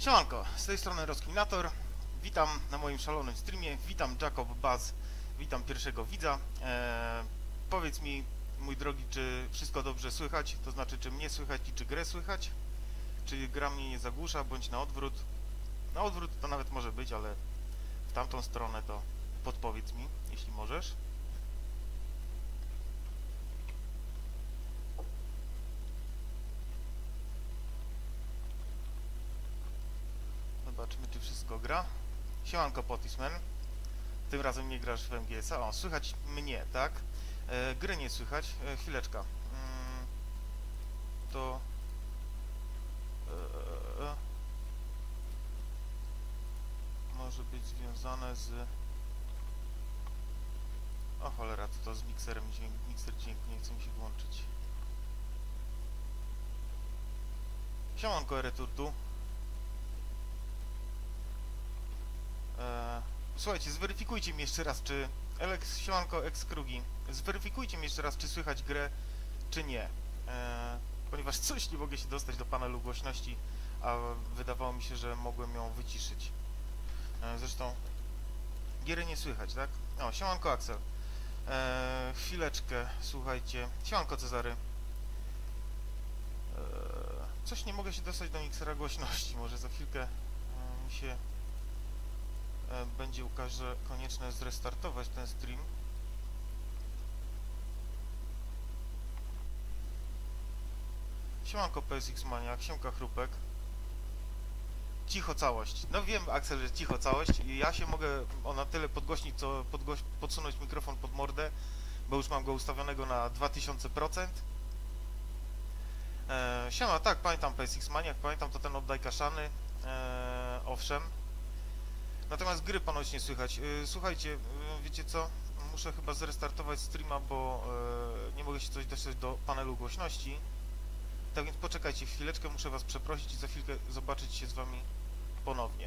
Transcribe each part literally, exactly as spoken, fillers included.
Siemanko, z tej strony Rozkminator. Witam na moim szalonym streamie. Witam Jacob Buzz. Witam pierwszego widza. Eee, powiedz mi, mój drogi, czy wszystko dobrze słychać? To znaczy, czy mnie słychać i czy grę słychać? Czy gra mnie nie zagłusza, bądź na odwrót? Na odwrót to nawet może być, ale w tamtą stronę to podpowiedz mi, jeśli możesz. Zobaczymy, czy wszystko gra. Siemanko, Potisman. Tym razem nie grasz w M G S-a. O, słychać mnie, tak? E, gry nie słychać. E, chwileczka. Mm, to... E, e, może być związane z... O cholera, to, to z mikserem dźwięk, mikser dźwięk nie chce mi się włączyć. Siemanko, Ereturtu. E, słuchajcie, zweryfikujcie mi jeszcze raz, czy... Alex, siemanko, ex-krugi. Zweryfikujcie mi jeszcze raz, czy słychać grę, czy nie. E, ponieważ coś nie mogę się dostać do panelu głośności, a wydawało mi się, że mogłem ją wyciszyć. E, zresztą... Giery nie słychać, tak? O, siemanko, Axel. E, chwileczkę, słuchajcie. Siemanko, Cezary. E, coś nie mogę się dostać do miksera głośności. Może za chwilkę e, mi się... będzie ukaże konieczne zrestartować ten stream. Siemanko P S X Maniak, siemka Chrupek. Cicho całość. No wiem, Axel, że cicho całość. Ja się mogę o na tyle podgłośnić, co podgłoś podsunąć mikrofon pod mordę, bo już mam go ustawionego na dwa tysiące procent. Eee, siema, tak, pamiętam P S X Maniak, pamiętam to ten oddaj kaszany. Eee, owszem. Natomiast gry ponoć nie słychać. Yy, słuchajcie, yy, wiecie co? Muszę chyba zrestartować streama, bo yy, nie mogę się coś dostać do panelu głośności. Tak więc poczekajcie chwileczkę, muszę was przeprosić i za chwilkę zobaczyć się z wami ponownie.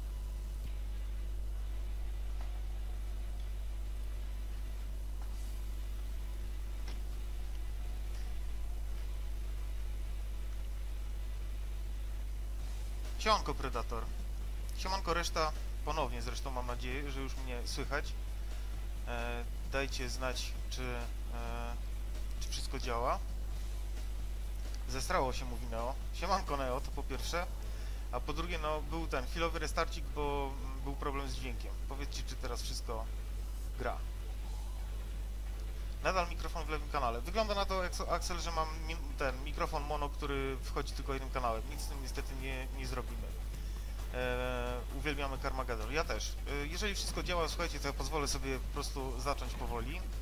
Siemanko Predator. Siemanko reszta. Ponownie zresztą mam nadzieję, że już mnie słychać. E, dajcie znać, czy, e, czy wszystko działa. Zestrało się, mówi Neo. Siemanko Neo, to po pierwsze. A po drugie, no był ten chwilowy restarcik, bo był problem z dźwiękiem. Powiedzcie, czy teraz wszystko gra. Nadal mikrofon w lewym kanale. Wygląda na to, Axel, że mam mi ten mikrofon mono, który wchodzi tylko jednym kanałem. Nic z tym niestety nie, nie zrobimy. Eee, uwielbiamy Carmageddon. Ja też. Eee, jeżeli wszystko działa, słuchajcie, to ja pozwolę sobie po prostu zacząć powoli. Mm.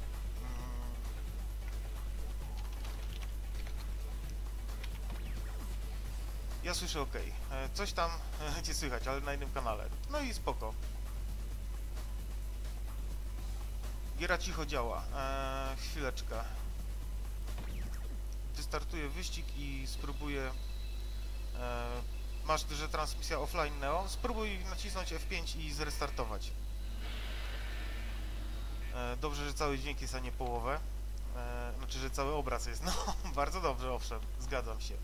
Ja słyszę ok. Eee, coś tam będzie słychać, ale na innym kanale. No i spoko. Giera cicho działa. Eee, chwileczkę. Wystartuję wyścig i spróbuję... Eee, Masz, że transmisja offline Neo? Spróbuj nacisnąć F pięć i zrestartować. E, dobrze, że cały dźwięk jest, a nie połowę. E, znaczy, że cały obraz jest. No, bardzo dobrze, owszem, zgadzam się.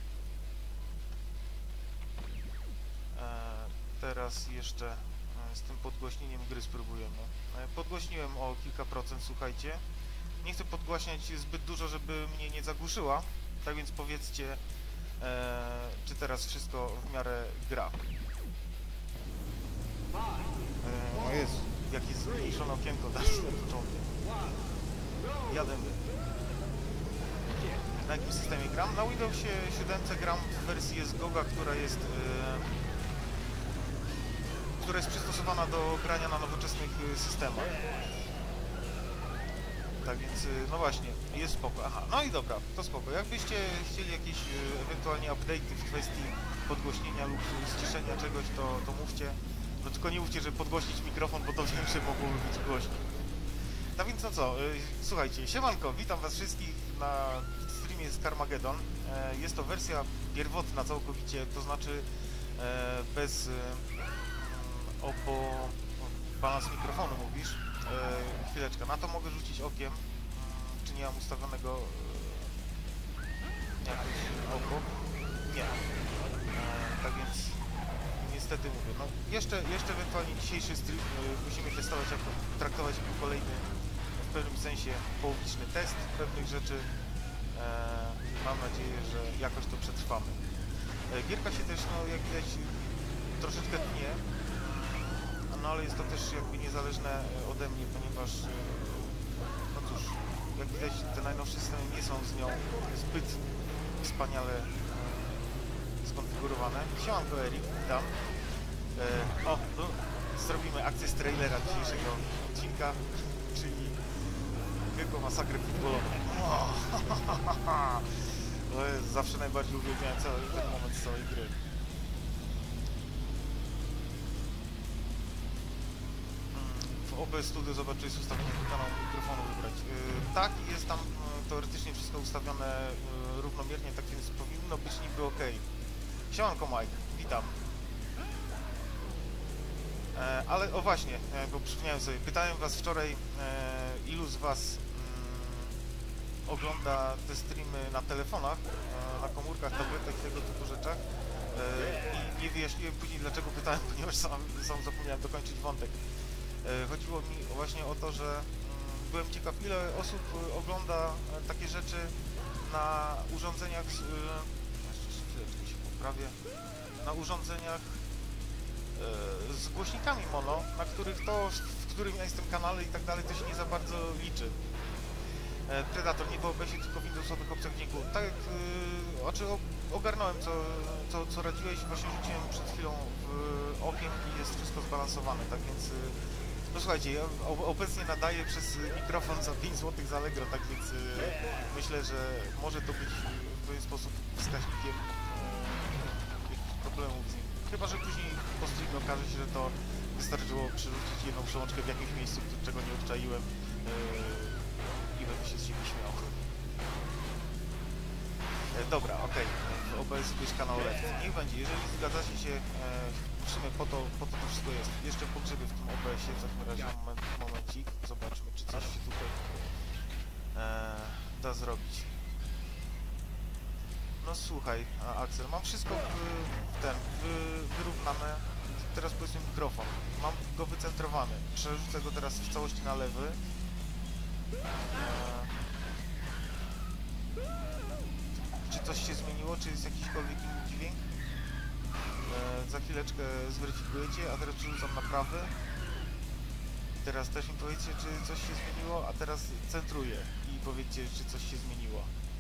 E, teraz jeszcze e, z tym podgłośnieniem gry spróbujemy. E, podgłośniłem o kilka procent, słuchajcie. Nie chcę podgłaśniać zbyt dużo, żeby mnie nie zagłuszyła. Tak więc powiedzcie, Eee, czy teraz wszystko w miarę gra. Eee, o Jezu, jakie zmniejszone okienko dasz na początek. Jademy. Na jakim systemie gram? Na Windowsie siedem gram w wersji S G O G a, która jest e, która jest przystosowana do grania na nowoczesnych systemach. Tak więc, no właśnie, jest spoko. Aha, no i dobra, to spoko. Jakbyście chcieli jakieś e, ewentualnie update'y w kwestii podgłośnienia lub ściszenia czegoś, to, to mówcie. No tylko nie mówcie, że podgłośnić mikrofon, bo to wiem, że mogłoby być głośniej. No więc no co, e, słuchajcie, siemanko, witam was wszystkich na streamie z Carmageddon. E, jest to wersja pierwotna całkowicie, to znaczy e, bez e, opo... balans mikrofonu mówisz. E, chwileczkę, na to mogę rzucić okiem, hmm, czy nie mam ustawionego e, jakoś obok? Nie. E, tak więc niestety mówię, no jeszcze, jeszcze ewentualnie dzisiejszy stream y, musimy testować, jako, traktować jako kolejny w pewnym sensie połowiczny test pewnych rzeczy. E, mam nadzieję, że jakoś to przetrwamy. E, gierka się też, no jak widać, troszeczkę tnie, no ale jest to też jakby niezależne ode mnie, ponieważ e, no cóż, jak widać, te najnowsze systemy nie są z nią zbyt wspaniale e, skonfigurowane. Siemanko Erik, witam. E, o, no, zrobimy akcję z trailera dzisiejszego odcinka, czyli wielką masakrę futbolową. To jest zawsze najbardziej uwielbiałem cały ten moment z całej gry. W O B S Studio zobacz, czy jest ustawienie do kanału mikrofonu wybrać. Yy, tak, jest tam yy, teoretycznie wszystko ustawione yy, równomiernie, tak więc powinno być niby ok. Siemanko Mike, witam. E, ale o właśnie, e, bo przypomniałem sobie, pytałem was wczoraj, e, ilu z was mm, ogląda te streamy na telefonach, e, na komórkach, tabletach i tego typu rzeczach. E, I nie wyjaśniłem później, dlaczego pytałem, ponieważ sam, sam zapomniałem dokończyć wątek. E, chodziło mi właśnie o to, że mm, byłem ciekaw, ile osób ogląda e, takie rzeczy na urządzeniach, z, e, jeszcze chwileczkę się poprawię, na urządzeniach e, z głośnikami mono, na których to, w którym ja jestem kanale i tak dalej, to się nie za bardzo liczy. E, Predator, nie w O B S-ie, tylko w Windowsowych opcjach dźwięku. Tak jak, e, znaczy ogarnąłem, co, co, co radziłeś, właśnie rzuciłem przed chwilą w okiem i jest wszystko zbalansowane, tak więc... E, no słuchajcie, ja obecnie nadaję przez mikrofon za pięć złotych z Allegro, tak więc y, myślę, że może to być w pewien sposób wskaźnikiem y, jakichś problemów z nim. Chyba że później po streamie okaże się, że to wystarczyło przerzucić jedną przełączkę w jakimś miejscu, czego nie odczaiłem y, i będę się z siebie śmiał. E, dobra, okej, okay. O B S jest kanał left. Niech będzie, jeżeli zgadzacie się, e, w sumie po to, po to to wszystko jest. Jeszcze pogrzebię w tym O B S-ie, w takim razie moment, momencik, zobaczmy, czy coś się tutaj e, da zrobić. No słuchaj, Axel, mam wszystko w, w ten, w, wyrównane, teraz powiedzmy mikrofon, mam go wycentrowany, przerzucę go teraz w całości na lewy. E, Czy coś się zmieniło, czy jest jakiśkolwiek inny dźwięk? E, za chwileczkę zweryfikujecie, a teraz przerzucam na prawy. Teraz też mi powiedzcie, czy coś się zmieniło, a teraz centruję i powiedzcie, czy coś się zmieniło.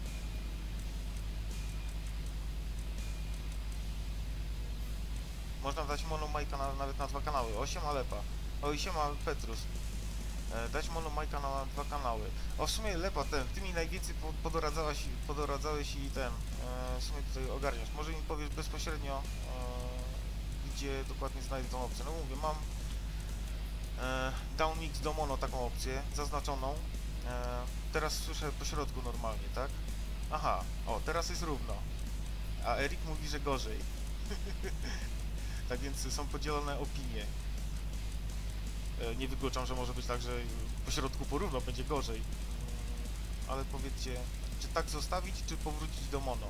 Można dać mono Majka na, nawet na dwa kanały. osiem Alepa. Oj, siema Petrus. Dać mono Majka na dwa kanały. O, w sumie Lepa, ten, ty mi najwięcej podoradzałeś, podoradzałeś i ten, e, w sumie tutaj ogarniasz. Może mi powiesz bezpośrednio, e, gdzie dokładnie znajdę tą opcję. No mówię, mam e, down mix do mono taką opcję zaznaczoną. E, teraz słyszę po środku normalnie, tak? Aha, o, teraz jest równo. A Erik mówi, że gorzej. Tak więc są podzielone opinie. Nie wykluczam, że może być tak, że po środku porówno będzie gorzej. Ale powiedzcie, czy tak zostawić, czy powrócić do mono?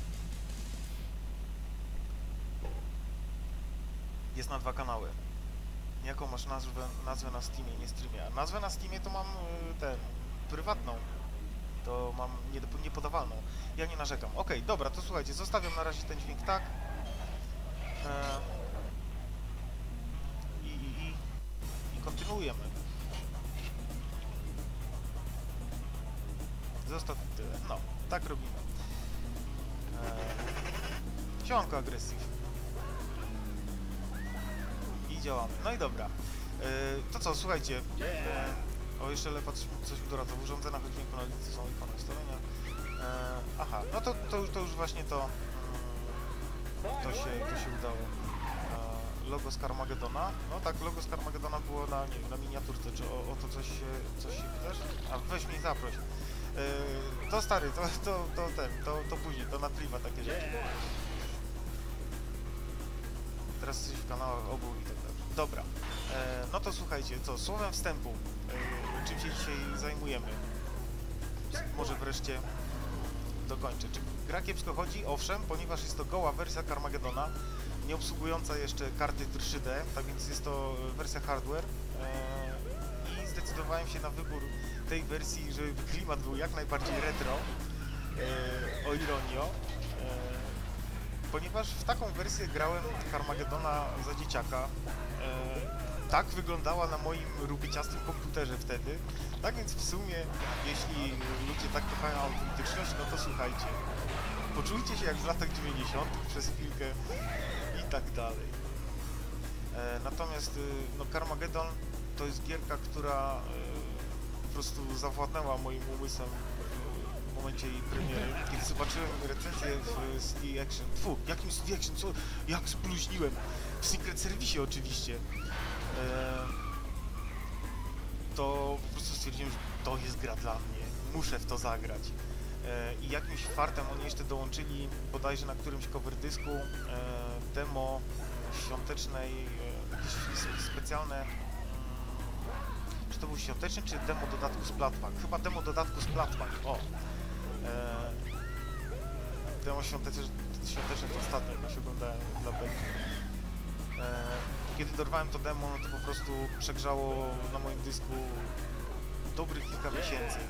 Jest na dwa kanały. Jaką masz nazwę, nazwę na Steamie, nie streamie? A nazwę na Steamie to mam tę, prywatną. To mam niepodawalną. Ja nie narzekam. Okej, okay, dobra, to słuchajcie, zostawiam na razie ten dźwięk tak. E Kontynuujemy. Zostaw tyle. No, tak robimy. Eee, Siemanko agresyw. I działamy. No i dobra. Eee, to co, słuchajcie. Eee, o, jeszcze lepa coś mi doradza. W urządzeniach o dźwięku na licy są ikony ustawienia. Eee, aha, no to, to, to już właśnie to to się, to się udało. Logo z Carmagedona. No tak, logo z Carmagedona było na, nie wiem, na miniaturce, czy o, o to coś się, coś się pytasz? A weź mnie zaproś. Yy, to stary, to, to, to ten, to, to później, to na priwa takie rzeczy. Teraz jesteś w kanałach obu i tak dalej. Dobra, yy, no to słuchajcie, co, słowem wstępu, yy, czym się dzisiaj zajmujemy? Może wreszcie dokończę. Czy gra kiepsko chodzi? Owszem, ponieważ jest to goła wersja Carmagedona. nie obsługująca jeszcze karty trzy D, tak więc jest to wersja hardware e, i zdecydowałem się na wybór tej wersji, żeby klimat był jak najbardziej retro, e, o ironio, e, ponieważ w taką wersję grałem Carmagedona za dzieciaka. E, tak wyglądała na moim rubieciastym komputerze wtedy, tak więc w sumie, jeśli ludzie tak kochają autentyczność, no to słuchajcie, poczujcie się jak w latach dziewięćdziesiątych przez chwilkę i tak dalej. E, natomiast no, Carmageddon to jest gierka, która e, po prostu zawładnęła moim umysłem w momencie jej premiery. Kiedy zobaczyłem recenzję w C D Action, tfu, jakim C D Action, co, jak spluźniłem, w Secret Service oczywiście, e, to po prostu stwierdziłem, że to jest gra dla mnie, muszę w to zagrać. I jakimś fartem oni jeszcze dołączyli bodajże na którymś cover dysku e, demo świątecznej, e, jakieś specjalne, mm, czy to był świąteczny, czy demo dodatku z Platpak? Chyba demo dodatku z Platpak, o! E, demo świąteczne, świąteczne to ostatnio jakoś oglądałem dla Becky. E, kiedy dorwałem to demo, no to po prostu przegrzało na moim dysku dobrych kilka miesięcy.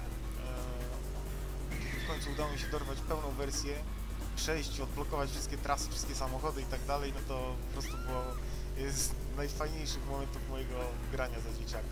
W końcu udało mi się dorwać pełną wersję, przejść, odblokować wszystkie trasy, wszystkie samochody i tak dalej, no to po prostu było z najfajniejszych momentów mojego grania za dzieciaka.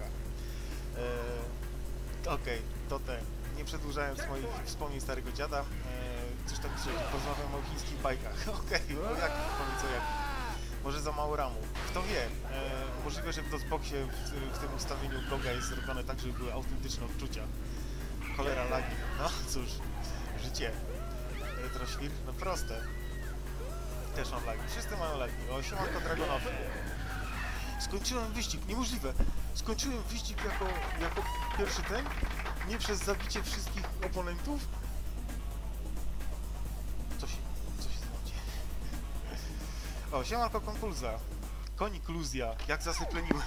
Eee, Okej, okay, to te. Nie przedłużając moich wspomnień starego dziada, eee, coś tam dzisiaj porozmawiam o chińskich bajkach. Okej, okay, bo jak, powiedz co jak. Może za mało ramu. Kto wie, eee, możliwe, że w DOSBoxie w, w tym ustawieniu Goga jest zrobione tak, żeby były autentyczne odczucia. Cholera lagi, no cóż, życie. Retroświr, no proste. Też mam lagi, wszyscy mają lagi. O, siemanko Dragonowi. Skończyłem wyścig, niemożliwe. Skończyłem wyścig jako, jako pierwszy ten, nie przez zabicie wszystkich oponentów. Co się, co się stało? O, siemanko Konkulza. Konikluzja, jak zasypleniły.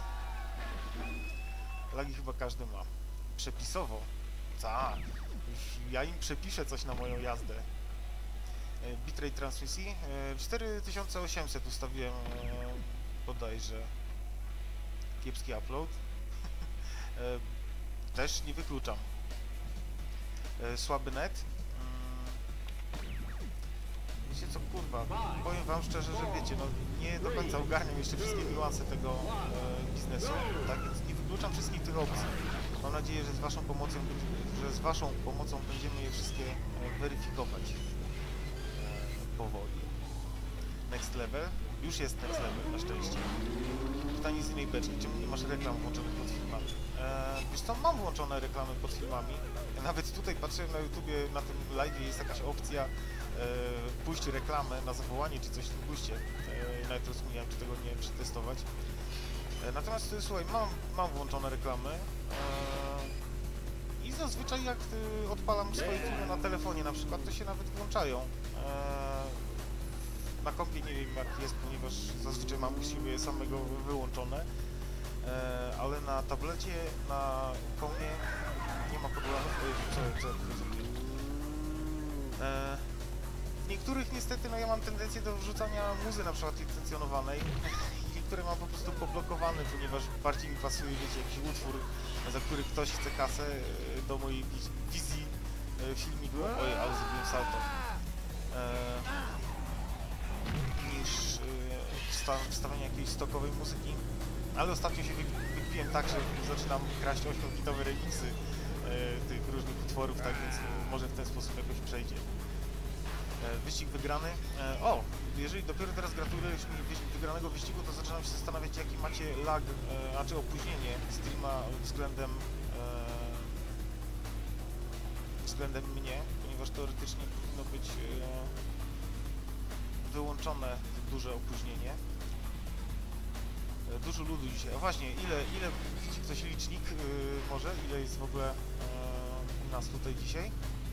Lagi chyba każdy ma. Przepisowo. Tak, ja im przepiszę coś na moją jazdę. Bitrate transmisji cztery tysiące osiemset ustawiłem bodajże. Kiepski upload. Też nie wykluczam. Słaby net. Wiecie co, kurwa, powiem wam szczerze, że wiecie, no nie do końca ogarniam jeszcze wszystkie niuanse tego e, biznesu, tak więc nie wykluczam wszystkich tych opcji. Mam nadzieję, że z waszą pomocą, że z waszą pomocą będziemy je wszystkie e, weryfikować e, powoli. Next level? Już jest next level, na szczęście. Pytanie z innej beczki, czemu nie masz reklam włączonych pod filmami? E, wiesz co, mam włączone reklamy pod filmami. Ja nawet tutaj patrzyłem na YouTubie, na tym live jest jakaś opcja e, pójść reklamę na zawołanie czy coś w tym guście. E, nawet rozumiem, czy tego nie przetestować. E, natomiast słuchaj, mam, mam włączone reklamy e, i zazwyczaj jak e, odpalam swoje filmy na telefonie na przykład, to się nawet włączają. E, na kompie nie wiem jak jest, ponieważ zazwyczaj mam u siebie samego wyłączone. E, ale na tablecie, na komie nie ma problemu. Co, co, co, e, w niektórych niestety no ja mam tendencję do wrzucania muzy na przykład intencjonowanej, niektóre mam po prostu poblokowane, ponieważ bardziej mi pasuje, wiecie, jakiś utwór, za który ktoś chce kasę do mojej wizji filmiku. Oj, ale zrobiłem salto. E, niż e, wstawianie jakiejś stokowej muzyki. Ale ostatnio się wykpiłem tak, że zaczynam kraść ośmiobitowe remixy e, tych różnych utworów, tak więc może w ten sposób jakoś przejdzie. E, wyścig wygrany. E, o, jeżeli dopiero teraz gratulujesz mi wygranego wyścigu, to zaczynam się zastanawiać, jaki macie lag, e, a czy opóźnienie streama względem e, względem mnie, ponieważ teoretycznie powinno być e, wyłączone duże opóźnienie. Dużo ludu dzisiaj. A właśnie, ile, ile widzi ktoś licznik yy, może? Ile jest w ogóle yy, nas tutaj dzisiaj?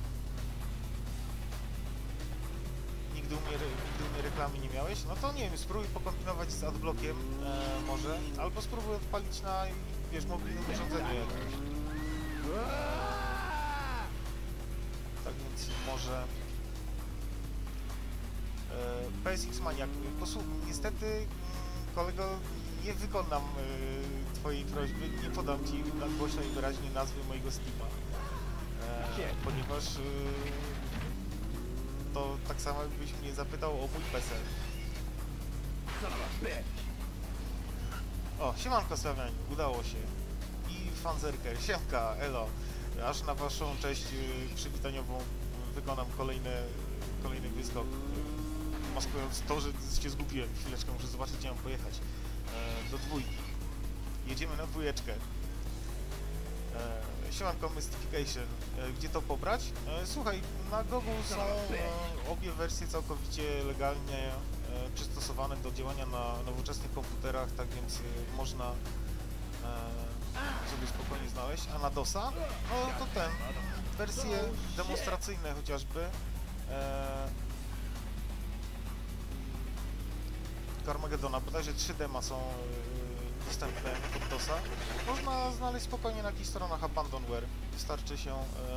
Nigdy u, mnie, nigdy u mnie reklamy nie miałeś? No to nie wiem, spróbuj pokombinować z adblockiem yy, może, albo spróbuj odpalić na, wiesz, mobilnym urządzeniu jakimś. Tak więc może P S X Maniak, posłuchaj, niestety mm, kolego, nie wykonam e, twojej prośby, nie podam ci na głośno i wyraźnie nazwy mojego Steama, e, ponieważ e, to tak samo jakbyś mnie zapytał o mój P S L. O, siemanko Sławianie, udało się. I Fanzerker, siemka, elo. Aż na waszą cześć yy, przywitaniową wykonam kolejne, kolejny wyskok. Yy, maskując to, że się zgubiłem. Chwileczkę, muszę zobaczyć, gdzie mam pojechać. Yy, do dwójki. Jedziemy na dwójeczkę. Yy, siemanko Mystification. Yy, gdzie to pobrać? Yy, słuchaj, na Google są yy, obie wersje całkowicie legalnie yy, przystosowane do działania na nowoczesnych komputerach, tak więc yy, można yy, sobie spokojnie znaleźć. A na DOSa? No to ten, wersje demonstracyjne chociażby. Yy, Carmagedona, bodajże trzy dema są yy, dostępne pod DOSa. Można znaleźć spokojnie na jakichś stronach Abandonware. Wystarczy się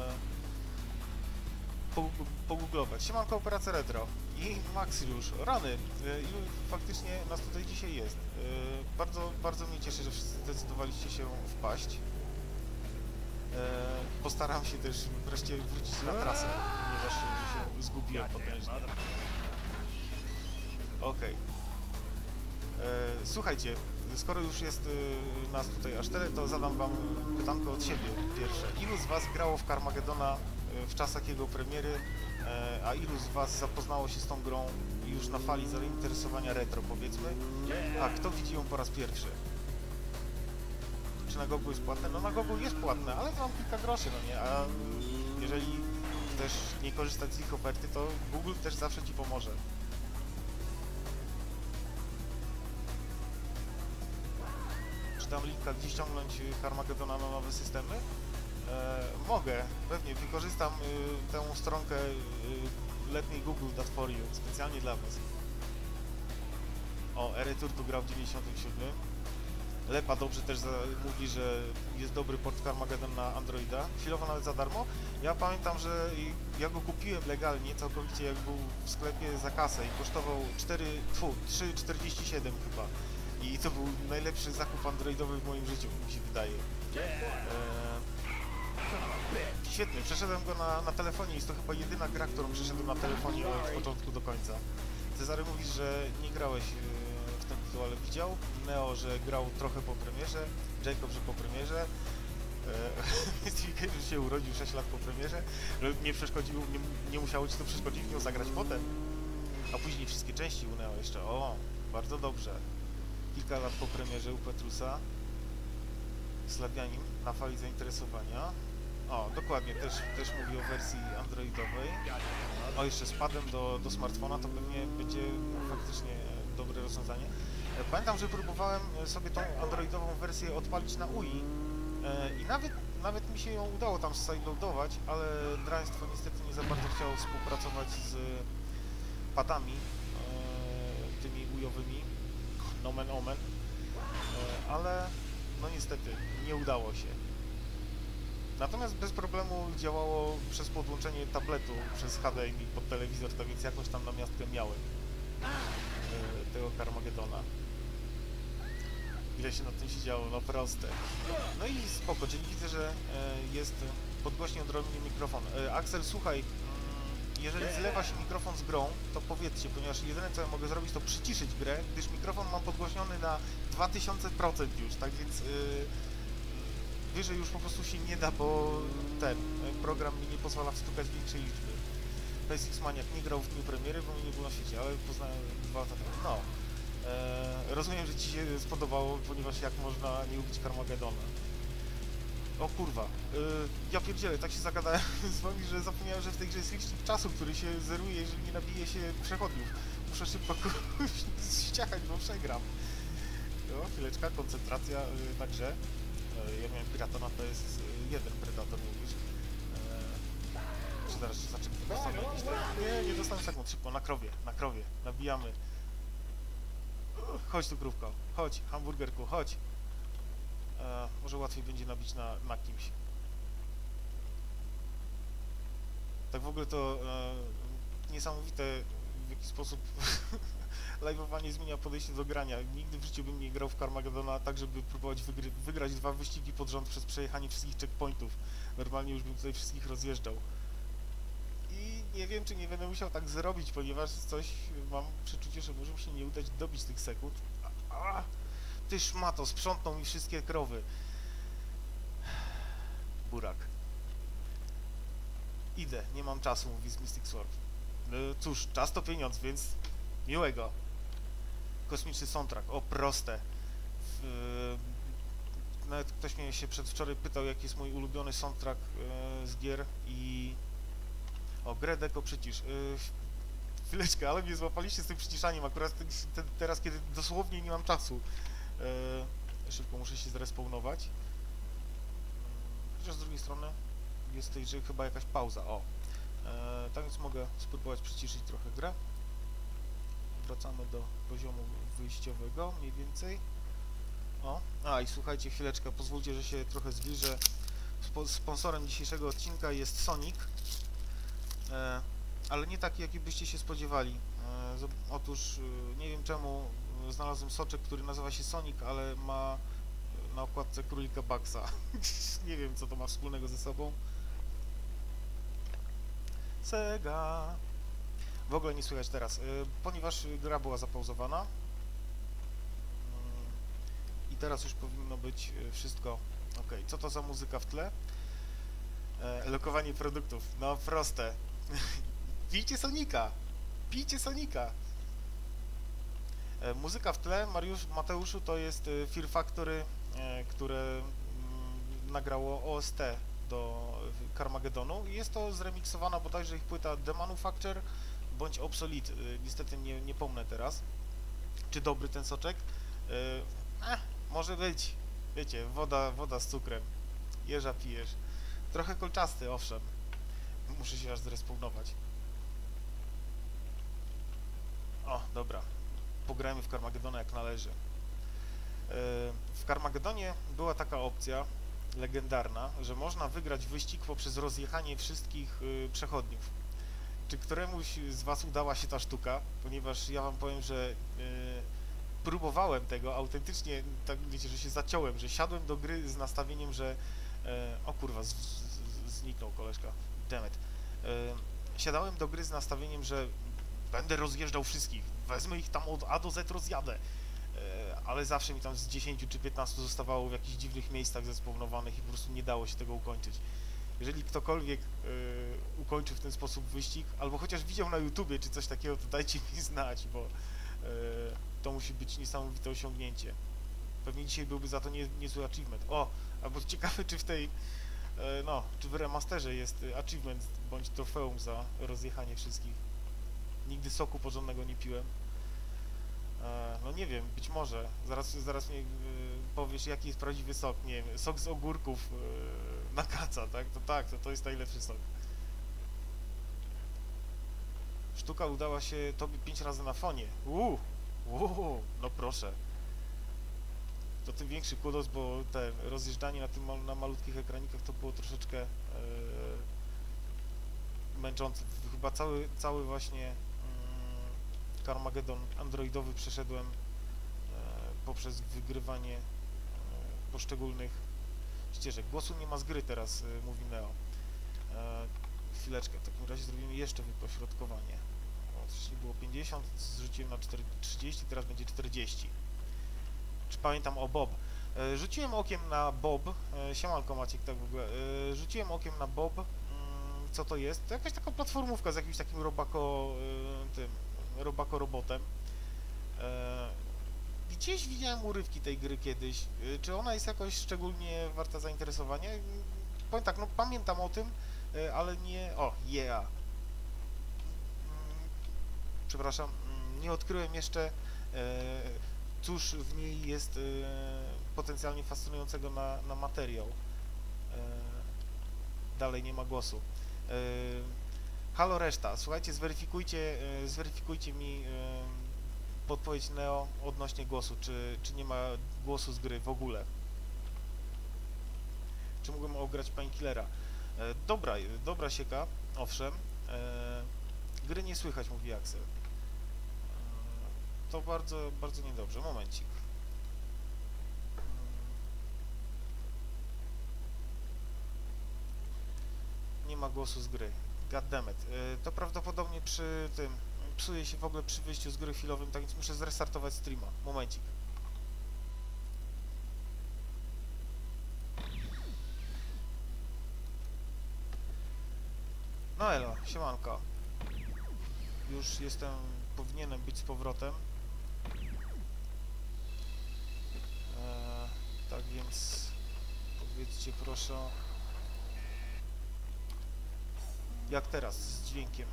yy, pogooglować. Siemanko, Operacja Retro i Maxilusz. Rany, yy, ilu faktycznie nas tutaj dzisiaj jest. Yy, bardzo, bardzo mnie cieszy, że wszyscy zdecydowaliście się wpaść. Yy, postaram się też wreszcie wrócić na trasę, ponieważ się zgubiłem potężnie. Okej. Okay. Słuchajcie, skoro już jest y, nas tutaj aż tyle, to zadam wam pytanko od siebie pierwsze. Ilu z was grało w Carmagedona y, w czasach jego premiery, y, a ilu z was zapoznało się z tą grą już na fali zainteresowania retro, powiedzmy? A kto widzi ją po raz pierwszy? Czy na Google jest płatne? No na Google jest płatne, ale to mam kilka groszy, no nie? A jeżeli chcesz nie korzystać z ich oferty, to Google też zawsze ci pomoże. Dam linka, gdzie ściągnąć Carmagedona na nowe systemy. E, mogę, pewnie, wykorzystam y, tę stronkę y, Let Me Google That For You, specjalnie dla was. O, Eretur tu grał w dziewięćdziesiątym siódmym. Lepa dobrze też za, mówi, że jest dobry port Carmageddon na Androida. Chwilowo nawet za darmo. Ja pamiętam, że ja go kupiłem legalnie, całkowicie jak był w sklepie za kasę i kosztował cztery, trzy czterdzieści siedem chyba. I to był najlepszy zakup androidowy w moim życiu, mi się wydaje. Eee, świetny, przeszedłem go na, na telefonie, jest to chyba jedyna gra, którą przeszedłem na telefonie od początku do końca. Cezary mówisz, że nie grałeś w ten tytuł, ale widział. Neo, że grał trochę po premierze, Jacob, że po premierze. Eee, że się urodził sześć lat po premierze, że nie przeszkodził, nie, nie musiało ci to przeszkodzić, miał zagrać potem. A później wszystkie części u Neo jeszcze, o, bardzo dobrze. Kilka lat po premierze u Petrusa, Slawianin na fali zainteresowania. O, dokładnie, też, też mówi o wersji androidowej. O, jeszcze z padem do, do smartfona, to pewnie będzie faktycznie dobre rozwiązanie. Pamiętam, że próbowałem sobie tą androidową wersję odpalić na U I i nawet, nawet mi się ją udało tam sideloadować, ale draństwo niestety nie za bardzo chciało współpracować z padami tymi ujowymi. Nomen omen, ale no niestety nie udało się. Natomiast bez problemu działało przez podłączenie tabletu przez H D M I pod telewizor, tak więc jakąś tam namiastkę miałem tego Carmagedona. Ile się nad tym siedziało, no proste. No i spoko, czyli widzę, że jest podgłośnie odrobinnie mikrofon. Axel, słuchaj, jeżeli zlewa się mikrofon z grą, to powiedzcie, ponieważ jedyne co ja mogę zrobić, to przyciszyć grę, gdyż mikrofon mam podgłośniony na dwa tysiące procent już, tak więc yy, wyżej już po prostu się nie da, bo ten program mi nie pozwala wstukać większej liczby. P S X Maniak nie grał w dniu premiery, bo mi nie było na świecie, ale poznałem dwa lata temu. No, yy, rozumiem, że ci się spodobało, ponieważ jak można nie lubić Carmagedona. O kurwa, yy, ja pierdzielę, tak się zagadałem z wami, że zapomniałem, że w tej grze jest licznik czasu, który się zeruje, jeżeli nie nabije się przechodniów. Muszę szybko ściachać, bo przegram. No, chwileczka, koncentracja yy, na grze. Yy, ja miałem pirata na P S jeden, Predator mówisz. Yy, czy zaraz się zaczekam, dostanę jakiś ten... Nie, nie dostanę sekund, szybko, na krowie, na krowie, nabijamy. Chodź tu krówko, chodź, hamburgerku, chodź. E, może łatwiej będzie nabić na, na kimś. Tak w ogóle to e, niesamowite w jaki sposób live'owanie zmienia podejście do grania. Nigdy w życiu bym nie grał w Carmageddona tak, żeby próbować wygry wygrać dwa wyścigi pod rząd przez przejechanie wszystkich checkpointów. Normalnie już bym tutaj wszystkich rozjeżdżał. I nie wiem, czy nie będę musiał tak zrobić, ponieważ coś mam przeczucie, że może mi się nie udać dobić tych sekund. A, a, ty szmato, sprzątnął mi wszystkie krowy. Burak. Idę, nie mam czasu, mówi z Mystic Sword. No, cóż, czas to pieniądz, więc miłego. Kosmiczny soundtrack, o proste. W, nawet ktoś mnie się przedwczoraj pytał, jaki jest mój ulubiony soundtrack e, z gier i... O, grę deko przycisz. E, chwileczkę, ale mnie złapaliście z tym przyciszaniem akurat te, te, teraz, kiedy dosłownie nie mam czasu. E, szybko muszę się zrespawnować. Chociaż z drugiej strony jest tutaj, że chyba jakaś pauza. O, e, tak więc mogę spróbować przyciszyć trochę grę. Wracamy do poziomu wyjściowego, mniej więcej. O, a i słuchajcie, chwileczkę, pozwólcie, że się trochę zbliżę. Spo, sponsorem dzisiejszego odcinka jest Sonic, e, ale nie taki, jaki byście się spodziewali. E, z, otóż, e, nie wiem czemu, znalazłem soczek, który nazywa się Sonic, ale ma na okładce królika Buggsa. Nie wiem, co to ma wspólnego ze sobą. Sega. W ogóle nie słychać teraz, yy, ponieważ gra była zapauzowana. Yy, I teraz już powinno być yy, wszystko ok. Co to za muzyka w tle? Yy, lokowanie produktów. No proste. Pijcie Sonika! Pijcie Sonika! Yy, muzyka w tle, Mariusz, Mateuszu, to jest yy, Fear Factory, yy, które yy, nagrało O S T do Carmageddonu i jest to zremiksowana bodajże ich płyta The Manufacture bądź Obsolete. Yy, niestety nie, nie pomnę teraz, czy dobry ten soczek. Yy, eh, może być, wiecie, woda, woda z cukrem. Jeża pijesz. Trochę kolczasty, owszem. Muszę się aż zrespawnować. O, dobra. Pograjmy w Carmageddona jak należy. Yy, w Carmageddonie była taka opcja legendarna, że można wygrać wyścig poprzez rozjechanie wszystkich yy, przechodniów. Czy któremuś z was udała się ta sztuka? Ponieważ ja wam powiem, że yy, próbowałem tego autentycznie, tak wiecie, że się zaciąłem, że siadłem do gry z nastawieniem, że yy, o kurwa, z, z, zniknął koleżka, dammit. Yy, siadałem do gry z nastawieniem, że będę rozjeżdżał wszystkich, wezmę ich tam od A do Z, rozjadę. Ale zawsze mi tam z dziesięciu czy piętnastu zostawało w jakichś dziwnych miejscach zespawnowanych i po prostu nie dało się tego ukończyć. Jeżeli ktokolwiek yy, ukończył w ten sposób wyścig, albo chociaż widział na YouTubie czy coś takiego, to dajcie mi znać, bo yy, to musi być niesamowite osiągnięcie. Pewnie dzisiaj byłby za to nie, niezły achievement. O, albo ciekawe, czy w tej, yy, no, czy w remasterze jest achievement bądź trofeum za rozjechanie wszystkich. Nigdy soku porządnego nie piłem. No nie wiem, być może. Zaraz, zaraz mnie yy, powiesz, jaki jest prawdziwy sok. Nie wiem, sok z ogórków yy, na kaca, tak? To tak, to, to jest najlepszy sok. Sztuka udała się tobie pięć razy na fonie. Uuu, uuu, no proszę. To tym większy kudos, bo te rozjeżdżanie na tym na malutkich ekranikach to było troszeczkę yy, męczące. Chyba cały, cały właśnie Carmageddon androidowy przeszedłem e, poprzez wygrywanie e, poszczególnych ścieżek. Głosu nie ma z gry teraz, e, mówi Neo. E, chwileczkę, w takim razie zrobimy jeszcze wypośrodkowanie. O, wcześniej było pięćdziesiąt, zrzuciłem na trzydzieści, teraz będzie czterdzieści. Czy pamiętam o Bob? E, rzuciłem okiem na Bob, e, siemanko Maciek, tak w ogóle, e, rzuciłem okiem na Bob, mm, co to jest? To jakaś taka platformówka z jakimś takim robako, e, tym, robako robotem. E, gdzieś widziałem urywki tej gry kiedyś. E, czy ona jest jakoś szczególnie warta zainteresowania? Powiem tak, no pamiętam o tym, e, ale nie... O, yeah! Mm, przepraszam, mm, nie odkryłem jeszcze, e, cóż w niej jest e, potencjalnie fascynującego na, na materiał. E, dalej nie ma głosu. E, Halo reszta, słuchajcie, zweryfikujcie, e, zweryfikujcie mi e, podpowiedź Neo odnośnie głosu, czy, czy nie ma głosu z gry w ogóle. Czy mógłbym ograć Painkillera? E, dobra, dobra sieka, owszem. E, gry nie słychać, mówi Axel. to bardzo, bardzo niedobrze. Momencik. Nie ma głosu z gry. Goddammit. To prawdopodobnie przy tym psuje się w ogóle przy wyjściu z gry chwilowym, tak więc muszę zrestartować streama. Momencik. No elo, siemanko. Już jestem, powinienem być z powrotem. Eee, tak więc powiedzcie proszę, jak teraz z dźwiękiem?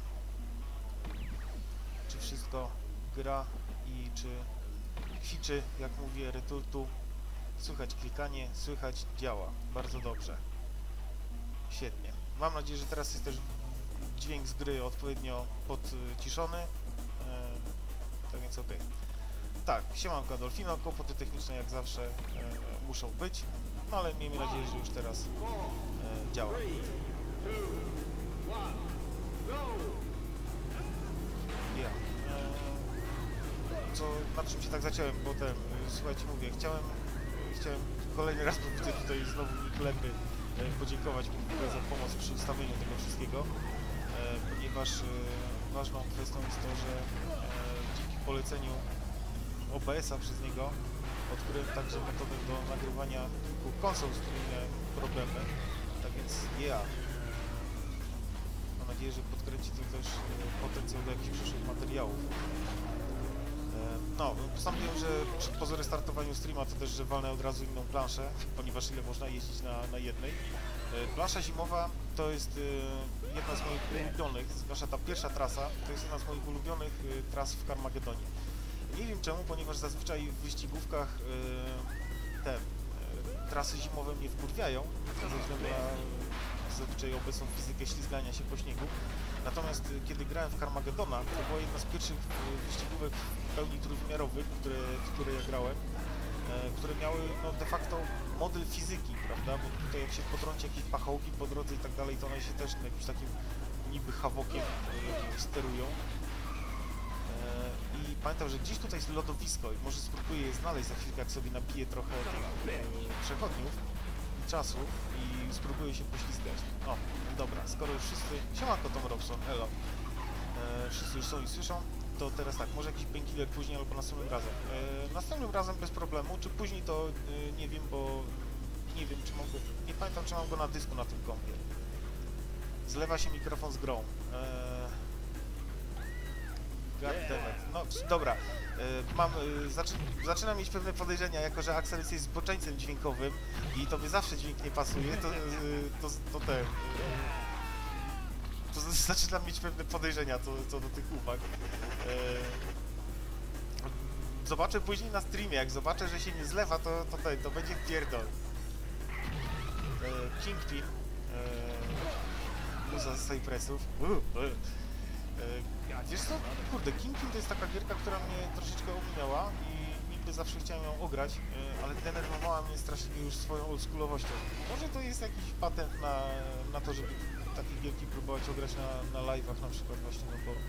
Czy wszystko gra i czy kwiczy, jak mówię, retultu? Słychać klikanie, słychać, działa. Bardzo dobrze. Świetnie. Mam nadzieję, że teraz jest też dźwięk z gry odpowiednio podciszony. Eee, tak więc okej. Okay. Tak, siemanko Adolfino, kłopoty techniczne jak zawsze e, muszą być, no ale miejmy nadzieję, że już teraz e, działa. Yeah. E, co, na czym się tak zaciąłem potem, słuchajcie, mówię, chciałem, chciałem kolejny raz widzę tutaj znowu Niklepy e, podziękować za pomoc przy ustawieniu tego wszystkiego, e, ponieważ e, ważną kwestią jest to, że e, dzięki poleceniu O B S a przez niego odkryłem także metodę do nagrywania kilku konsol, z którymi miałem problemy, tak więc ja mam nadzieję, że podkręci to też potencjał do jakichś przyszłych materiałów. No, postanowiłem, że przy, po zrestartowaniu streama to też, że walnę od razu inną planszę, ponieważ ile można jeździć na, na jednej. Plansza zimowa to jest jedna z moich ulubionych, zwłaszcza ta pierwsza trasa, to jest jedna z moich ulubionych tras w Carmagedonie. Nie wiem czemu, ponieważ zazwyczaj w wyścigówkach yy, te yy, trasy zimowe mnie wkurwiają, ze względu na zazwyczaj obecną fizykę ślizgania się po śniegu. Natomiast yy, kiedy grałem w Carmagedona, to była jedna z pierwszych yy, wyścigówek w pełni trójwymiarowych, które, które ja grałem, yy, które miały no, de facto model fizyki, prawda, bo tutaj jak się potrąci jakieś pachołki po drodze i tak dalej, to one się też jakimś takim niby hawokiem yy, sterują. I pamiętam, że gdzieś tutaj jest lodowisko i może spróbuję je znaleźć za chwilkę, jak sobie napiję trochę tych e, przechodniów i czasu i spróbuję się poślizgać. O, dobra, skoro już wszyscy... Siemanko Tom Robson, hello. E, wszyscy już są i słyszą, to teraz tak, może jakiś painkiller później albo następnym razem. E, następnym razem bez problemu, czy później to e, nie wiem, bo nie wiem, czy mogę... Nie pamiętam, czy mam go na dysku na tym kompie. Zlewa się mikrofon z grą. E, Goddammit. No dobra, y, mam, y, zaczy, zaczynam mieć pewne podejrzenia, jako że Axel jest zboczeńcem dźwiękowym i tobie zawsze dźwięk nie pasuje, to, y, to, to ten... Y, to zaczynam mieć pewne podejrzenia co, co do tych uwag. Y, zobaczę później na streamie, jak zobaczę, że się nie zlewa, to, to, ten, to będzie pierdol. Y, Kingpin. Y, muza z Cypressów. Uh, uh. Wiesz co? Kurde, Kingpin to jest taka gierka, która mnie troszeczkę ominęła i niby zawsze chciałem ją ograć, ale denerwowała mnie strasznie już swoją oldschoolowością. Może to jest jakiś patent na, na to, żeby takie gierki próbować ograć na, na live'ach na przykład właśnie, no bo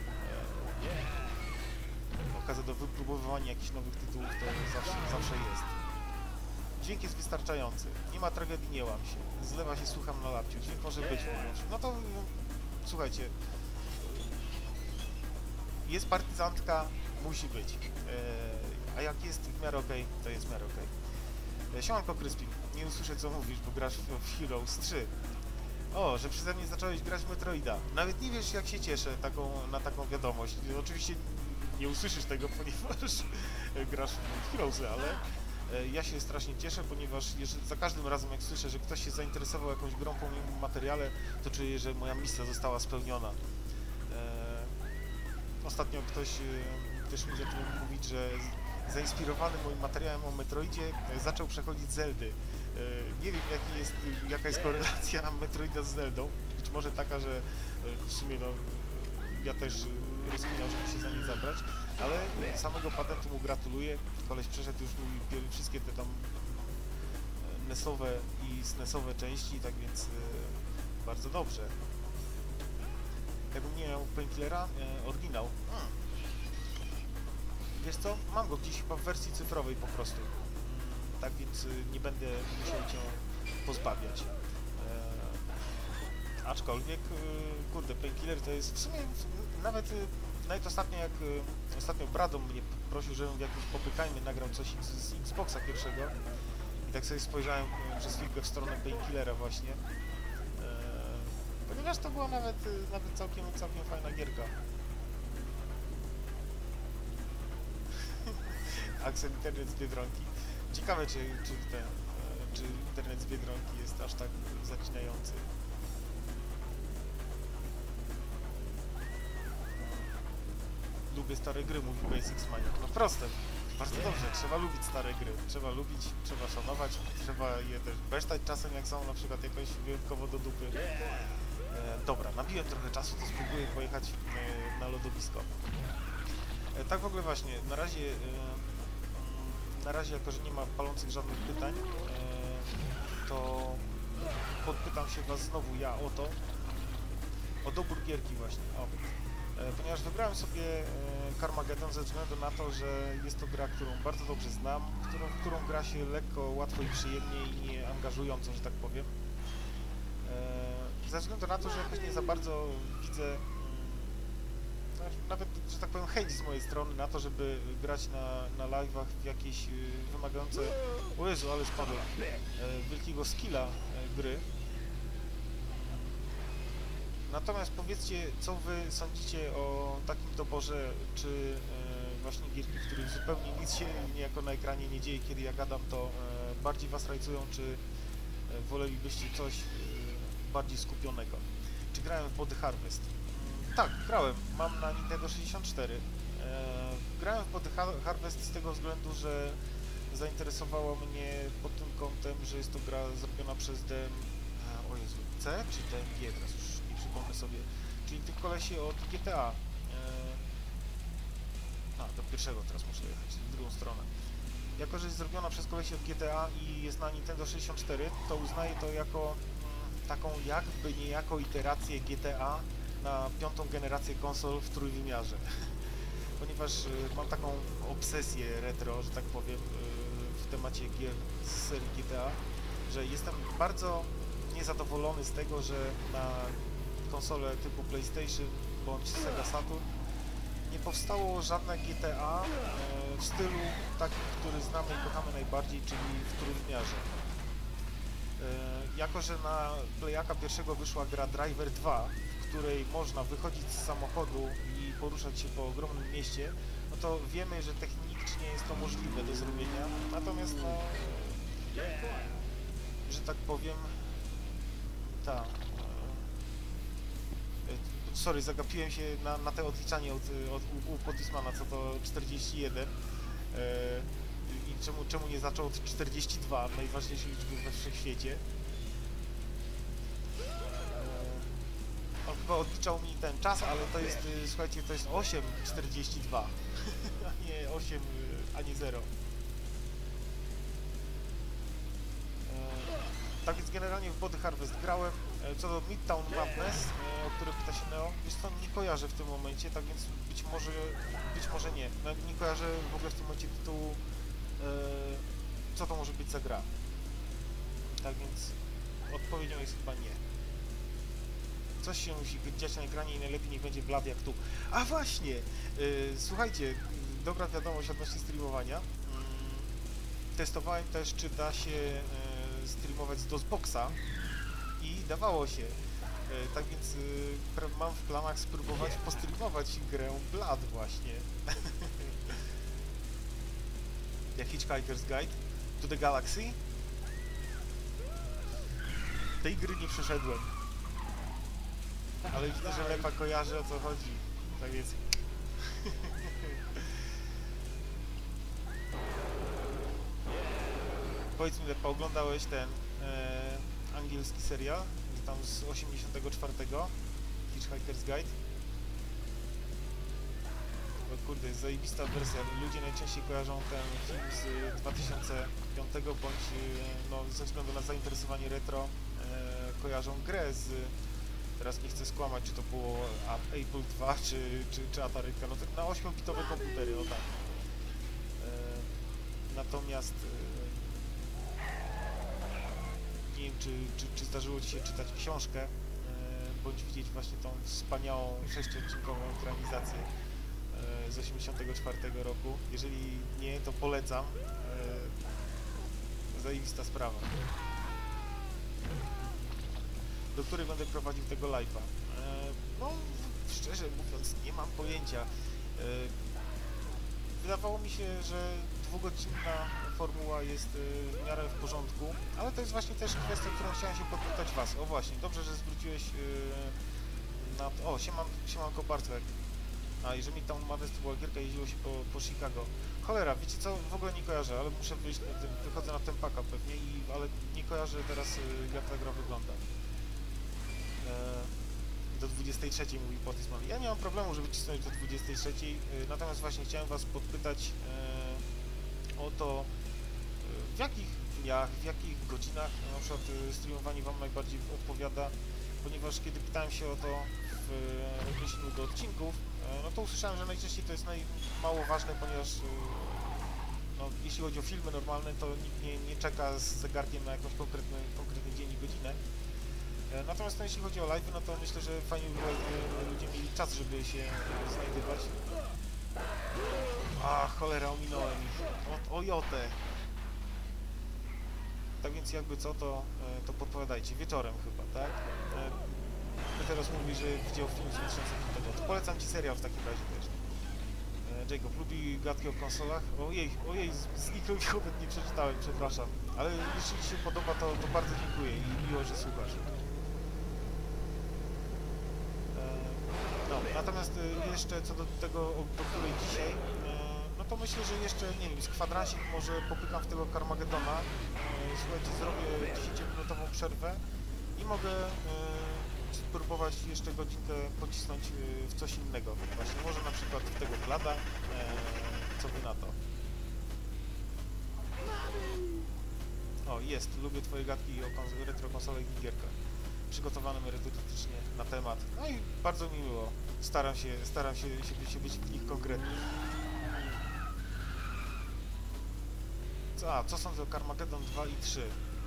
e, okazja do wypróbowywania jakichś nowych tytułów to zawsze, zawsze jest. Dźwięk jest wystarczający, nie ma tragedii, nie łam się, zlewa się, słucham na lapciu, dźwięk może być, no to no, słuchajcie, jest partyzantka, musi być. Eee, a jak jest w miarę okej, okay, to jest w miarę okej. Okay. Eee, Siemanko Kryspin, nie usłyszę co mówisz, bo grasz w, w Heroes trzy. O, że przeze mnie zacząłeś grać w Metroida. Nawet nie wiesz, jak się cieszę taką, na taką wiadomość. Oczywiście nie usłyszysz tego, ponieważ grasz w Heroesy, ale e, ja się strasznie cieszę, ponieważ jeżeli, za każdym razem jak słyszę, że ktoś się zainteresował jakąś grą po moim materiale, to czuję, że moja misja została spełniona. Eee, Ostatnio ktoś y, też mi zaczął mówić, że zainspirowany moim materiałem o Metroidzie y, zaczął przechodzić Zeldy. Y, nie wiem jaki jest, y, jaka jest korelacja Metroida z Zeldą. Być może taka, że y, w sumie no, ja też y, rozkminiał, żeby się za nie zabrać, ale y, samego patentu mu gratuluję. Koleś przeszedł już mówi wszystkie te tam y, nesowe i snesowe części, tak więc y, bardzo dobrze. Jakbym nie miał Painkillera, e, oryginał. Hmm. Wiesz co? Mam go gdzieś chyba w wersji cyfrowej po prostu. Tak więc nie będę musiał cię pozbawiać. Eee, aczkolwiek, kurde, Painkiller to jest w sumie nawet, nawet ostatnio jak ostatnio Bradom mnie prosił, żebym w jakimś popykajmy nagrał coś z Xboxa pierwszego i tak sobie spojrzałem przez chwilkę w stronę Painkillera właśnie. Eee, ponieważ to była nawet, nawet całkiem, całkiem fajna gierka. Axel, internet z Biedronki. Ciekawe, czy, czy, ten, czy internet z Biedronki jest aż tak zacinający. Lubię stare gry, mówi Basics Maniac. No proste, bardzo dobrze, trzeba lubić stare gry. Trzeba lubić, trzeba szanować, trzeba je też besztać czasem, jak są na przykład jakoś wyjątkowo do dupy. E, dobra, nabiłem trochę czasu, to spróbuję pojechać e, na lodowisko. E, tak w ogóle właśnie, na razie... E, Na razie, jako że nie ma palących żadnych pytań, e, to podpytam się was znowu ja o to, o dobór gierki właśnie, o. E, ponieważ wybrałem sobie e, Carmageddon ze względu na to, że jest to gra, którą bardzo dobrze znam, którą, w którą gra się lekko, łatwo i przyjemnie i angażująco, że tak powiem. E, ze względu na to, że jakoś nie za bardzo widzę nawet, że tak powiem, hejt z mojej strony na to, żeby grać na, na live'ach w jakieś y, wymagające, o Jezu, ale spadłem, e, wielkiego skilla e, gry. Natomiast powiedzcie, co wy sądzicie o takim doborze, czy e, właśnie gierki, w których zupełnie nic się niejako na ekranie nie dzieje, kiedy ja gadam, to e, bardziej was rajcują, czy e, wolelibyście coś e, bardziej skupionego. Czy grałem w Body Harvest? Tak, grałem. Mam na Nintendo sześćdziesiąt cztery. Eee, grałem w Body Harvest z tego względu, że zainteresowała mnie pod tym kątem, że jest to gra zrobiona przez D M... O Jezu, C czy D M G? Teraz już nie przypomnę sobie. Czyli tych kolesi od G T A. Eee, a, do pierwszego teraz muszę jechać, w drugą stronę. Jako, że jest zrobiona przez kolesi od G T A i jest na Nintendo sześćdziesiąt cztery, to uznaję to jako mm, taką jakby niejako iterację G T A na piątą generację konsol w trójwymiarze, ponieważ y, mam taką obsesję retro, że tak powiem, y, w temacie gier z serii G T A, że jestem bardzo niezadowolony z tego, że na konsole typu PlayStation bądź Sega Saturn nie powstało żadne G T A y, w stylu takim, który znamy i kochamy najbardziej, czyli w trójwymiarze. Y, jako, że na Playaka pierwszego wyszła gra Driver dwa, w której można wychodzić z samochodu i poruszać się po ogromnym mieście, no to wiemy, że technicznie jest to możliwe do zrobienia, natomiast no, że tak powiem, tak, sorry, zagapiłem się na, na te odliczanie od, od u, u Podismana, co to czterdzieści jeden i czemu, czemu nie zaczął od czterdzieści dwa, najważniejszej liczby we wszechświecie. On chyba odliczał mi ten czas, ale to jest, słuchajcie, to jest osiem czterdzieści dwa, a nie osiem, a nie zero. Tak więc generalnie w Body Harvest grałem. Co do Midtown Madness, o które pyta się Neo, wiesz co, nie kojarzę w tym momencie, tak więc być może, być może nie. Nie kojarzę w ogóle w tym momencie tytułu, co to może być za gra. Tak więc odpowiedzią jest chyba nie. Coś się musi dziać na ekranie i najlepiej niech będzie blady jak tu. A właśnie! Yy, słuchajcie, dobra wiadomość odnośnie streamowania. Yy, testowałem też, czy da się yy, streamować z DOSBoxa i dawało się. Yy, tak więc yy, mam w planach spróbować postreamować grę Blood właśnie. Jak Hitchhiker's Guide to the Galaxy. Tej gry nie przeszedłem. Ale widzę, że Lepa kojarzy, o co chodzi. Tak więc... Powiedz mi, Lepa, oglądałeś ten e, angielski serial, tam z osiemdziesiątego czwartego? Hitchhiker's Guide? O kurde, jest zajebista wersja. Ludzie najczęściej kojarzą ten film z dwa tysiące piątego bądź, no, ze względu na zainteresowanie retro, e, kojarzą grę z... Teraz nie chcę skłamać, czy to było Apple dwa, czy, czy, czy Atari, no to na ośmiobitowe komputery, o tak. natomiast e, nie wiem, czy, czy, czy zdarzyło Ci się czytać książkę, e, bądź widzieć właśnie tą wspaniałą sześciodcinkową ekranizację e, z osiemdziesiątego czwartego roku. Jeżeli nie, to polecam. E, zajebista sprawa, do której będę prowadził tego live'a. E, no, szczerze mówiąc, nie mam pojęcia. E, wydawało mi się, że dwugodzinna formuła jest e, w miarę w porządku, ale to jest właśnie też kwestia, którą chciałem się podpytać Was. O właśnie, dobrze, że zwróciłeś e, na... O, sieman, siemanko Bartek. A, i że mi tam Madness to była gierka, jeździło się po, po Chicago. Cholera, wiecie co? W ogóle nie kojarzę, ale muszę wyjść na tym, wychodzę na Tempaka pewnie, i, ale nie kojarzę teraz, e, jak ta gra wygląda. Do dwudziestej trzeciej mówi Potisman. Ja nie mam problemu, żeby cisnąć do dwudziestej trzeciej, natomiast właśnie chciałem Was podpytać e, o to, w jakich dniach, w jakich godzinach na przykład streamowanie Wam najbardziej odpowiada, ponieważ kiedy pytałem się o to w odniesieniu do odcinków, e, no to usłyszałem, że najczęściej to jest naj, mało ważne, ponieważ e, no, jeśli chodzi o filmy normalne, to nikt nie, nie czeka z zegarkiem na jakąś konkretny, konkretny dzień i godzinę. Natomiast no, jeśli chodzi o live, no to myślę, że fajnie by było, jakby ludzie mieli czas, żeby się znajdywać. A, cholera, ominąłem ich. O, o jotę. Tak więc jakby co, to, to podpowiadajcie. Wieczorem chyba, tak? My teraz mówi, że widział film z dwa tysiące piątego. To polecam Ci serial w takim razie też. Jacob, lubi gadki o konsolach? Ojej, ojej, zniknął mi nawet, nie przeczytałem, przepraszam. Ale jeśli Ci się podoba, to, to bardzo dziękuję i miło, że słuchasz. No, natomiast jeszcze co do tego, do której dzisiaj, no to myślę, że jeszcze, nie wiem, z kwadransik może popykam w tego Carmagedona. Słuchajcie, zrobię dziesięciominutową przerwę i mogę spróbować jeszcze godzinkę pocisnąć w coś innego. Właśnie może na przykład w tego Blada, co Wy na to? O, jest, lubię Twoje gadki o retro konsolach i gierkach. Przygotowane merytorycznie na temat. No i bardzo mi miło. Staram się, staram się, się, się być w nich konkretny. Co, a, co sądzę o Carmageddon dwa i trzy? Eee,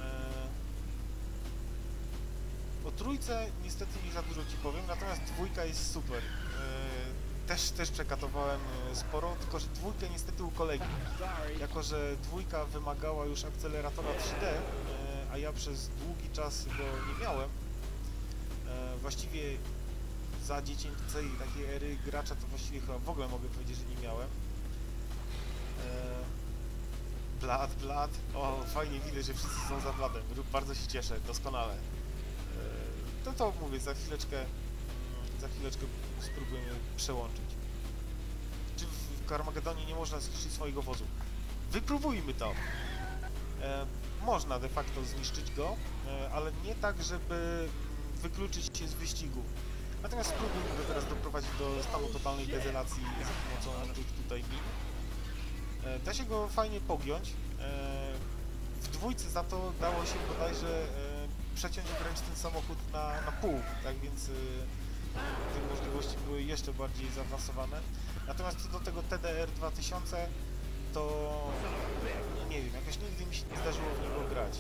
o trójce niestety nie za dużo Ci powiem, natomiast dwójka jest super. Eee, też, też przekatowałem sporo, tylko że dwójkę niestety u kolegi. Jako że dwójka wymagała już akceleratora trzy D, eee, a ja przez długi czas go nie miałem, właściwie za dziecięcej takiej ery gracza to właściwie chyba w ogóle mogę powiedzieć, że nie miałem. Blood, Blood. O, fajnie widać, że wszyscy są za Bloodem. Bardzo się cieszę, doskonale. To to mówię, za chwileczkę za chwileczkę spróbujemy przełączyć. Czy w Carmagedonie nie można zniszczyć swojego wozu? Wypróbujmy to! Można de facto zniszczyć go, ale nie tak, żeby wykluczyć się z wyścigu. Natomiast spróbujmy go teraz doprowadzić do stanu totalnej dezolacji za pomocą tych tutaj min. E, da się go fajnie pogiąć. E, w dwójce za to dało się bodajże e, przeciąć wręcz ten samochód na, na pół, tak więc e, te możliwości były jeszcze bardziej zaawansowane. Natomiast co do tego T D R dwa tysiące, to nie wiem, jakoś nigdy mi się nie zdarzyło w niego grać.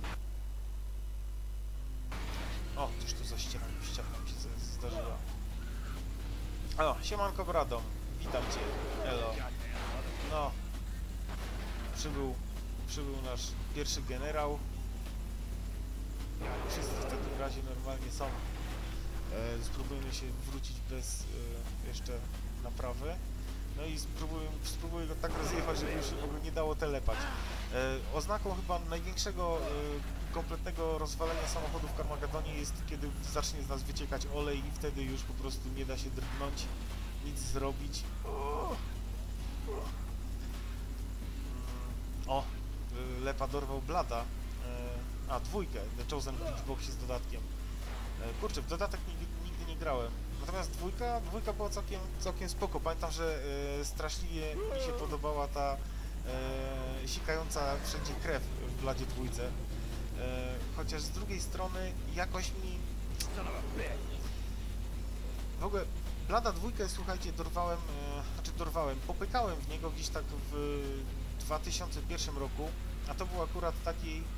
O, cóż to za ściana, ściana mi się zdarzyła. O, siemanko Bradom, witam Cię, elo. No, przybył, przybył nasz pierwszy generał. Wszyscy w takim razie normalnie są. E, spróbujemy się wrócić bez e, jeszcze naprawy. No i spróbuję, spróbuję go tak rozjechać, żeby już się w ogóle nie dało telepać. E, oznaką chyba największego e, kompletnego rozwalenia samochodu w Carmagedonie jest, kiedy zacznie z nas wyciekać olej i wtedy już po prostu nie da się drgnąć, nic zrobić. O, o Lepa dorwał Blada. E, a, dwójkę, The Chosen Beachboxie z dodatkiem. E, kurczę, w dodatek nigdy, nigdy nie grałem. Natomiast dwójka, dwójka była całkiem, całkiem spoko. Pamiętam, że e, straszliwie mi się podobała ta e, sikająca wszędzie krew w Bladzie dwójce. E, chociaż z drugiej strony jakoś mi... W ogóle Blada dwójkę, słuchajcie, dorwałem, e, znaczy dorwałem, popykałem w niego gdzieś tak w dwa tysiące pierwszym roku, a to był akurat taki e,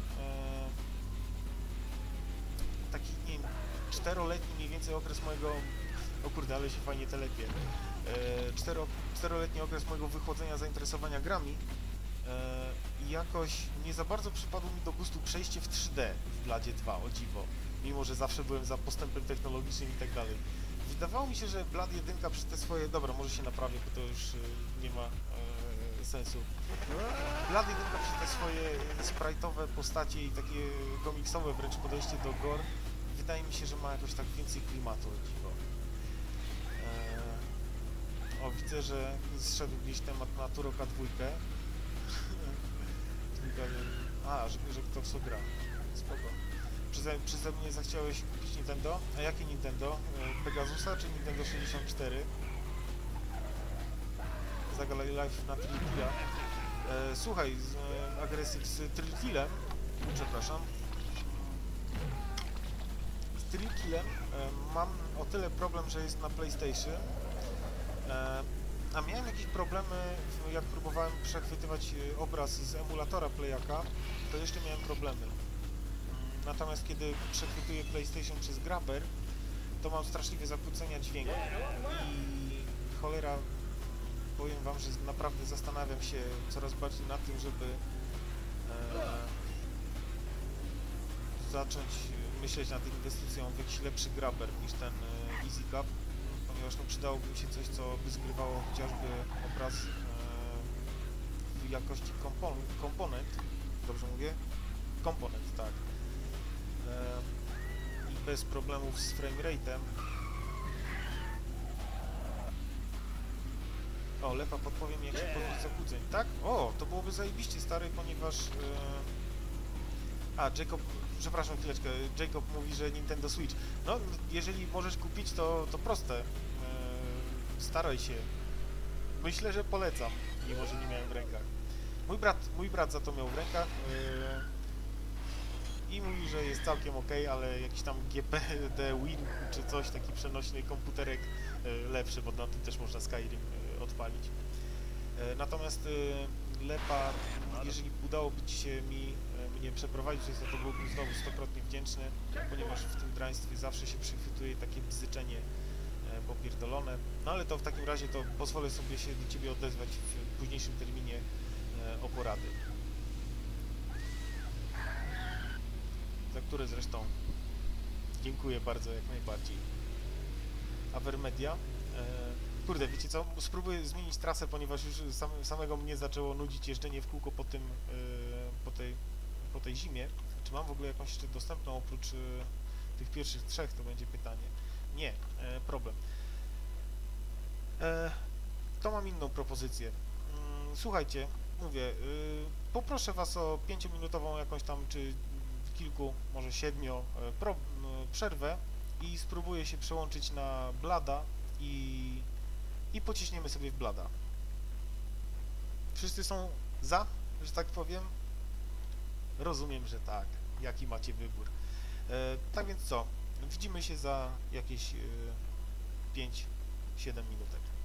taki, nie wiem, czteroletni mniej więcej okres mojego, o kurde, ale się fajnie telepie, e, cztero, czteroletni okres mojego wychłodzenia zainteresowania grami e, i jakoś nie za bardzo przypadło mi do gustu przejście w trzy D w Bladzie dwa, o dziwo, mimo że zawsze byłem za postępem technologicznym i tak dalej. Wydawało mi się, że Blad jeden przy te swoje, dobra, może się naprawię, bo to już y, nie ma y, sensu. Blad jeden przy te swoje sprite'owe postacie i takie komiksowe wręcz podejście do gore, wydaje mi się, że ma jakoś tak więcej klimatu, o dziwo. E, o, widzę, że zszedł gdzieś temat na Turoka dwójkę. A, że, że kto w co gra. Spoko. Przeze, przeze mnie zachciałeś kupić Nintendo? A jakie Nintendo? Pegasusa czy Nintendo sześćdziesiąt cztery? Zagalaj Live na Trilkilla. E, słuchaj, z e, Aggressive z Trilkillem, przepraszam, z Trilkillem e, mam o tyle problem, że jest na PlayStation, e, a miałem jakieś problemy, jak próbowałem przechwytywać obraz z emulatora Playaka, to jeszcze miałem problemy. Natomiast kiedy przechwytuję PlayStation przez grabber, to mam straszliwe zakłócenia dźwięku i cholera, powiem wam, że naprawdę zastanawiam się coraz bardziej nad tym, żeby e, zacząć myśleć nad inwestycją w jakiś lepszy grabber niż ten e, EasyCap, ponieważ no, przydałoby mi się coś, co by zgrywało chociażby obraz e, w jakości kompon komponent, dobrze mówię? Komponent, tak. I bez problemów z framerate'em. O, Lepa podpowie mi, jak się pozbyć zakłóceń, tak? O, to byłoby zajebiście, stary, ponieważ... Yy... A, Jacob, przepraszam chwileczkę, Jacob mówi, że Nintendo Switch. No, jeżeli możesz kupić, to, to proste. Yy... Staraj się. Myślę, że polecam, mimo że nie miałem w rękach. Mój brat, mój brat za to miał w rękach. Yy... I mówi, że jest całkiem ok, ale jakiś tam G P D Win czy coś, taki przenośny komputerek y, lepszy, bo na tym też można Skyrim y, odpalić. Y, natomiast y, Lepa, jeżeli udałoby Ci się mi, y, mnie przeprowadzić, to byłbym znowu stokrotnie wdzięczny, ponieważ w tym draństwie zawsze się przychwytuje takie bzyczenie y, popierdolone. No ale to w takim razie to pozwolę sobie się do Ciebie odezwać w późniejszym terminie y, o porady. Za które zresztą dziękuję bardzo, jak najbardziej. Avermedia. E, kurde, wiecie co? Spróbuję zmienić trasę, ponieważ już sam, samego mnie zaczęło nudzić jeżdżenie w kółko po tym, e, po, tej, po tej zimie. Czy mam w ogóle jakąś jeszcze dostępną oprócz e, tych pierwszych trzech, to będzie pytanie. Nie, e, problem. E, to mam inną propozycję. Mm, słuchajcie, mówię, e, poproszę was o pięciominutową jakąś tam, czy kilku, może siedmiu pro, przerwę i spróbuję się przełączyć na Blada i, i pociśniemy sobie w Blada. Wszyscy są za, że tak powiem? Rozumiem, że tak. Jaki macie wybór? E, tak więc co? Widzimy się za jakieś e, pięć siedem minutek.